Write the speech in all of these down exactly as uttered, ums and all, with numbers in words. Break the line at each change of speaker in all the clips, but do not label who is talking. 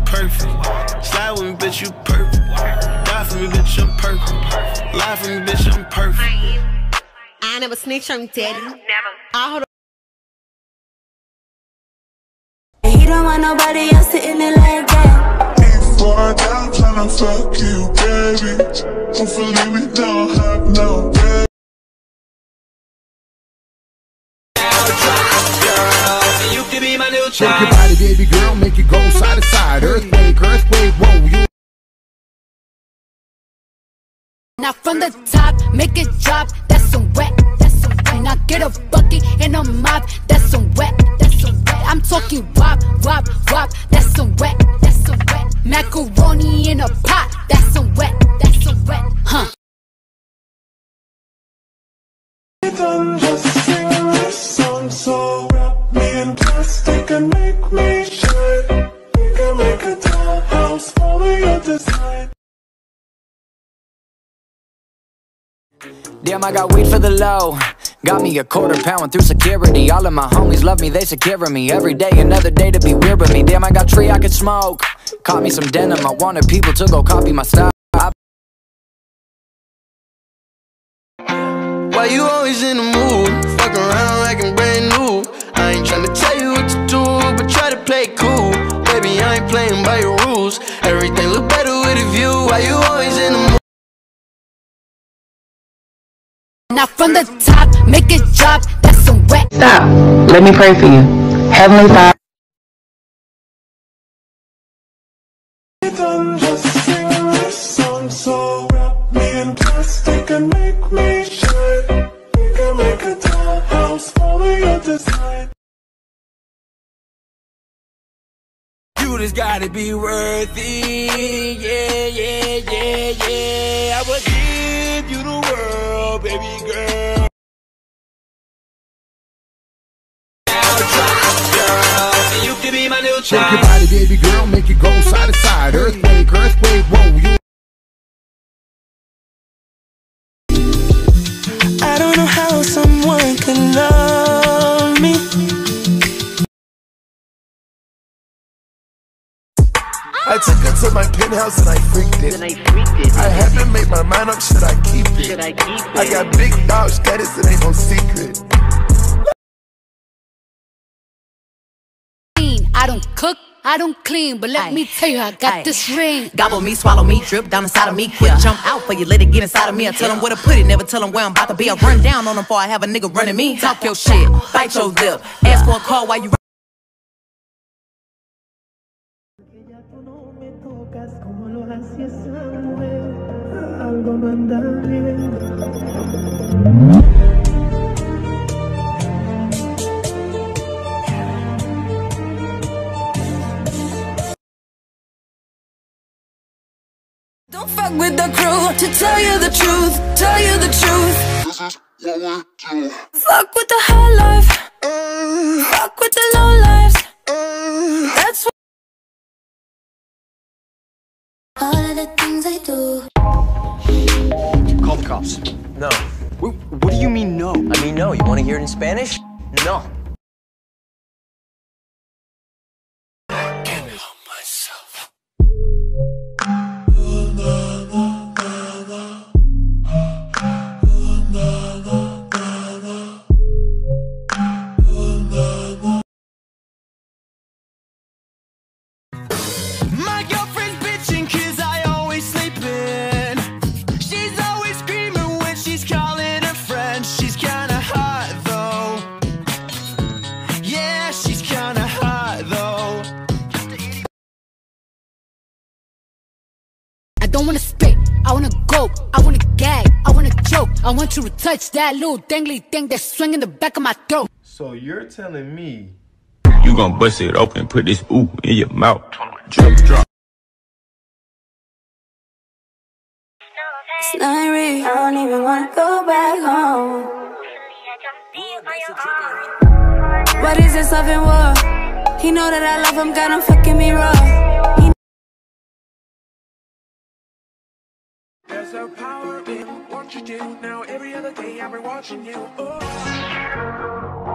perfect. Slide with me, bitch, you perfect. Die for me, bitch, I'm perfect. Lie for me, bitch, I'm perfect.
I never snitch on daddy. Never. I hold
He don't want nobody else sitting in like that.
Before down, tryna fuck you, baby. Hopefully we don't have no baby.
You can be my new
Shake
child.
your body, baby girl, make it go side to side. Earthquake, earthquake, whoa, you.
Now from the top, make it drop. That's some wet, that's some wet. Now get a bucket and a mop. That's some wet, that's some wet. I'm talking wop, wop, wop. That's some wet, that's some wet. Macaroni in a pot. That's some wet, that's some wet. Huh?
Don't just sing this song, so wrap me in plastic and make me shine. We can make a dollhouse, follow your design.
Damn, I got weed for the low. Got me a quarter pound through security. All of my homies love me, they securing me. Every day, another day to be weird with me. Damn, I got tree I could smoke. Caught me some denim, I wanted people to go copy my style.
Why you always in the mood? Fuck around like I'm brand new. I ain't tryna tell you what to do, but try to play it cool. Baby, I ain't playing by your rules. Everything look better with a view. Why you always in the mood?
Now from the top, make it drop. That's some wet.
Stop. Let me pray for you. Heavenly Father.
Don't just sing this song, so wrap me in plastic and make me shine. We can make a dollhouse, follow your design.
You just gotta be worthy. Yeah, yeah, yeah, yeah. I would give you the world, baby girl. Girl, you can be my new
Shake
child.
your body, baby girl, make it go side to side. Earthquake, earthquake, whoa, you.
I don't know how someone can love me. I took her to my penthouse and I freaked it.
And I freaked it.
I haven't made my mind up, should I keep it?
Should I keep it?
I got big dog status, it ain't no secret.
I don't cook, I don't clean, but let
Aye.
me tell you, I got
Aye.
this ring.
Gobble me, swallow me, drip down inside of me. Quick jump out for you, let it get inside of me. I tell them where to put it, never tell them where I'm about to be. I run down on them before I have a nigga running me. Talk your shit, bite your lip, ask for a call while you.
Don't fuck with the crew, to tell you the truth, tell you the truth.
This is what we do.
Fuck with the high life, uh, fuck with the low lives. Uh, That's what all of the things I do.
Call the cops.
No.
What, what do you mean no?
I mean, no. You want to hear it in Spanish? No.
My girlfriend's bitching cause I always sleep in. She's always screaming when she's calling her friends. She's kinda hot though. Yeah, she's kinda hot though.
I don't wanna spit, I wanna go, I wanna gag, I wanna joke. I want you to touch that little dangly thing that's swinging the back of my throat.
So you're telling me
you gon' bust it open, put this ooh in your mouth. Drop, drop.
It's not real, I don't even wanna go back home. What is this love and war? He know that I love him, got him fucking me raw. He
There's a power in what you do. Now every other day I've been watching you.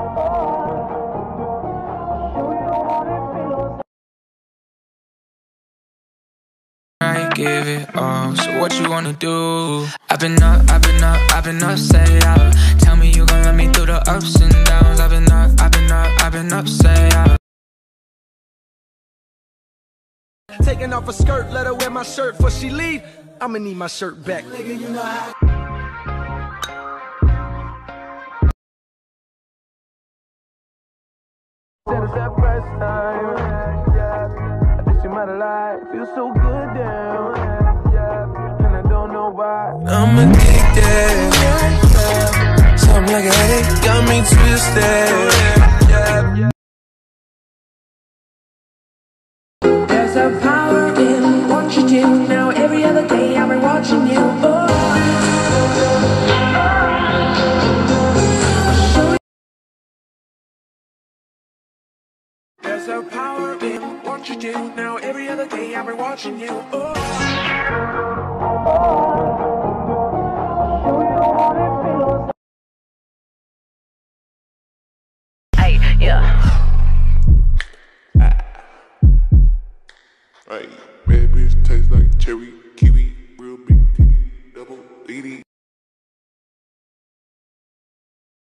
Oh.
give it all. So what you wanna do? I've been up, I've been up, I've been up, say out. Tell me you gon' let me through the ups and downs. I've been up, I've been up, I've been up, say out.
Taking off a skirt, let her wear my shirt before she leave. I'ma need my shirt back. Nigga, you know how. Said it's that first time, yeah. I think she might have lied. Feels so good down, yeah. And I don't know why. I'm addicted, yeah. Something like a headache got me twisted, yeah.
There's a power in what you do. Now every other day I've been watching you. Oh. There's a power in what you do. Now every other day I've been watching you. Oh.